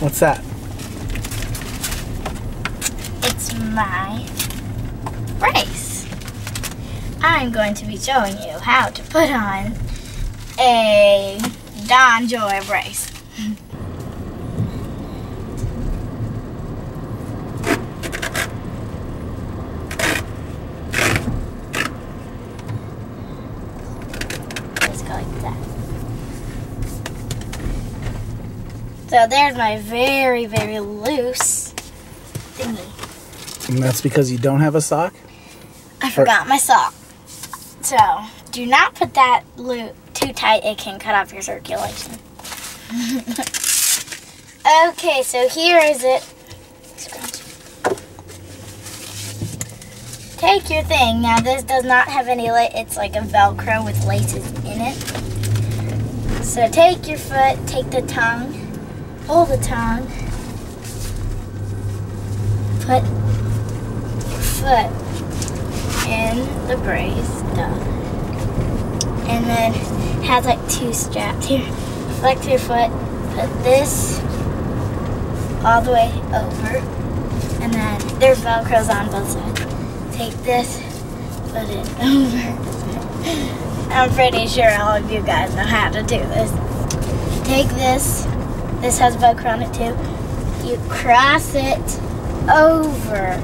What's that? It's my brace. I'm going to be showing you how to put on a Don Joy brace. Just go like that. So there's my very, very loose thingy. And that's because you don't have a sock? I forgot my sock. So, do not put that too tight, it can cut off your circulation. Okay, so here is it. Take your thing. Now this does not have any it's like a Velcro with laces in it. So take your foot, take the tongue, hold the tongue, put your foot in the brace stuff, and then it has like two straps here. Flex your foot, put this all the way over, and then there's Velcros on both sides. Take this, put it over. I'm pretty sure all of you guys know how to do this. Take this has Velcro on it too. You cross it over,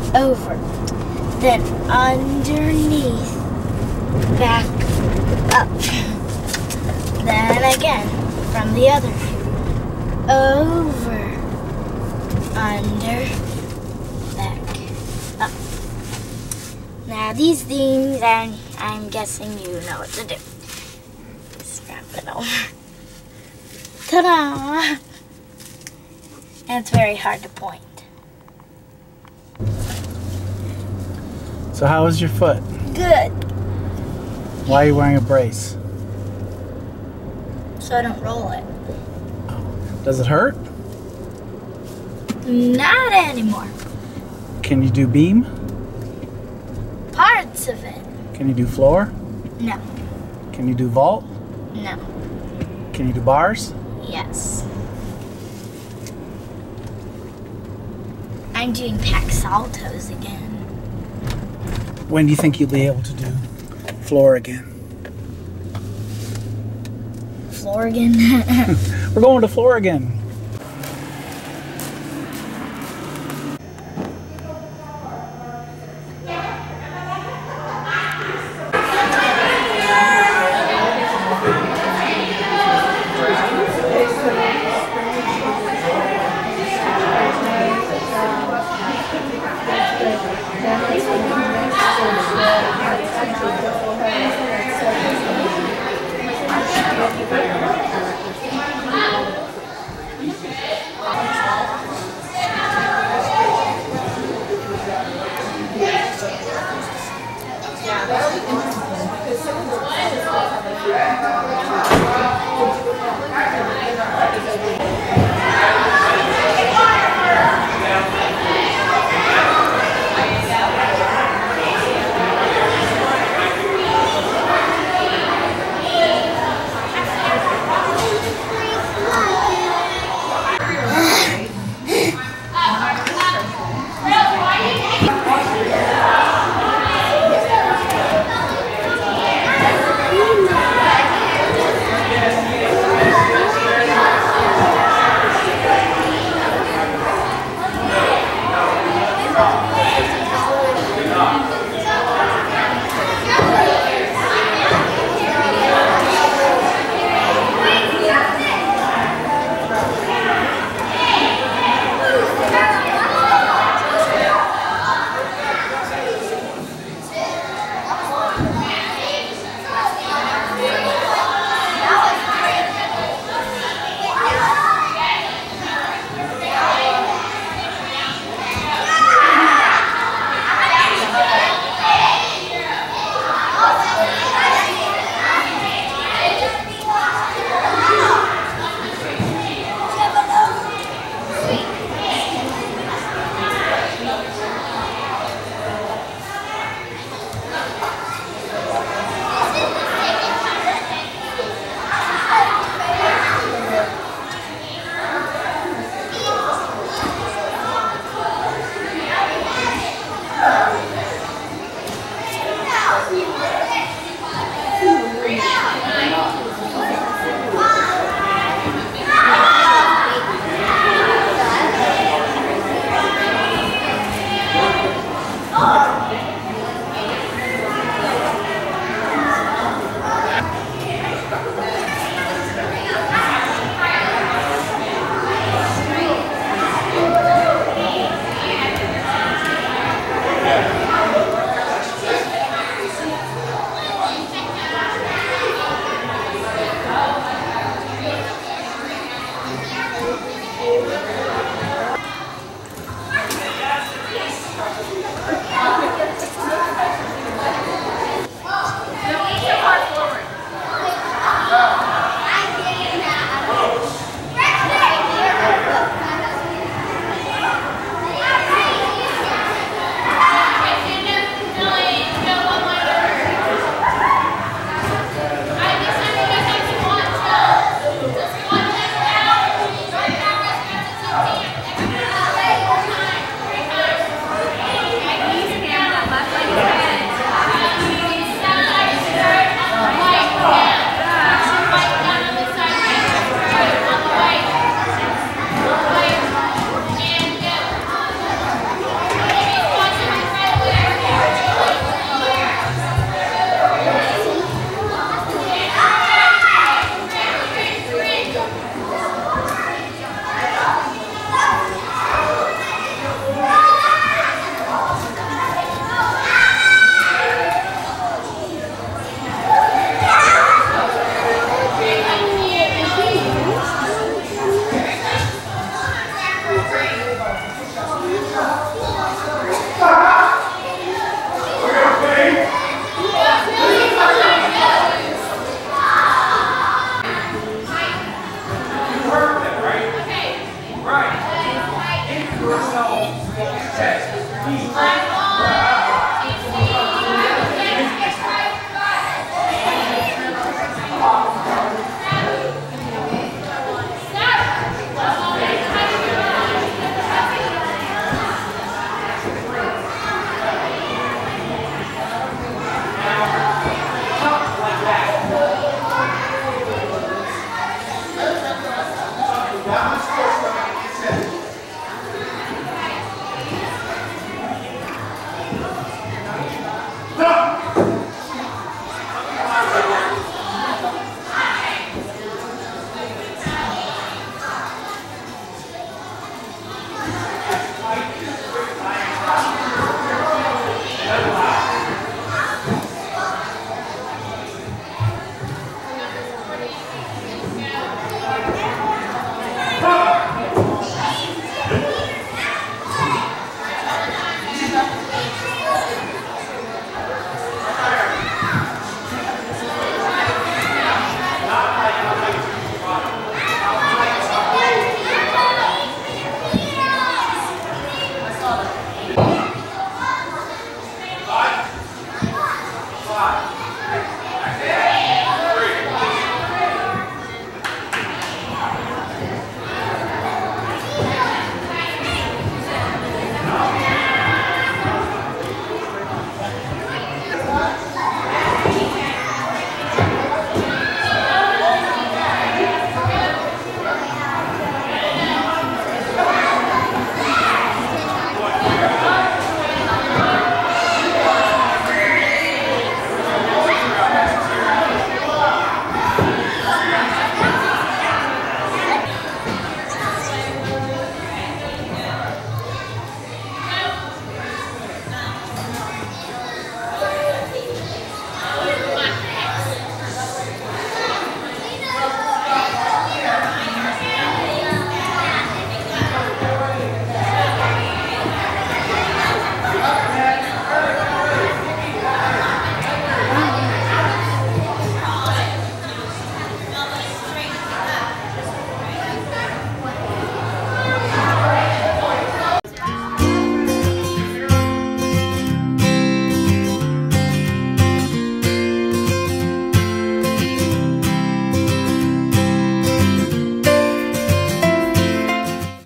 then underneath, back up. Then again, from the other, over, under, back, up. Now these things, I'm guessing you know what to do. Just wrap it over. Ta-da! And it's very hard to point. So how is your foot? Good. Why are you wearing a brace? So I don't roll it. Does it hurt? Not anymore. Can you do beam? Parts of it. Can you do floor? No. Can you do vault? No. Can you do bars? Yes. I'm doing Pak Saltos again. When do you think you'll be able to do floor again? Floor again? We're going to floor again.